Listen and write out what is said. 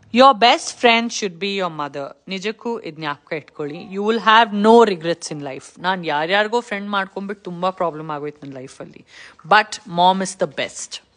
Your best friend should be your mother. ನಿಜಕ್ಕೂ ಇದು ಜ್ಞಾಪಕ ಇಟ್ಕೊಳ್ಳಿ. You will have no regrets in life. ನಾನು ಯಾರ್ಯಾರಿಗೋ ಫ್ರೆಂಡ್ ಮಾಡ್ಕೊಂಡ್ಬಿಟ್ಟು ತುಂಬ ಪ್ರಾಬ್ಲಮ್ ಆಗೋಯ್ತು ನನ್ನ ಲೈಫಲ್ಲಿ. But mom is the best.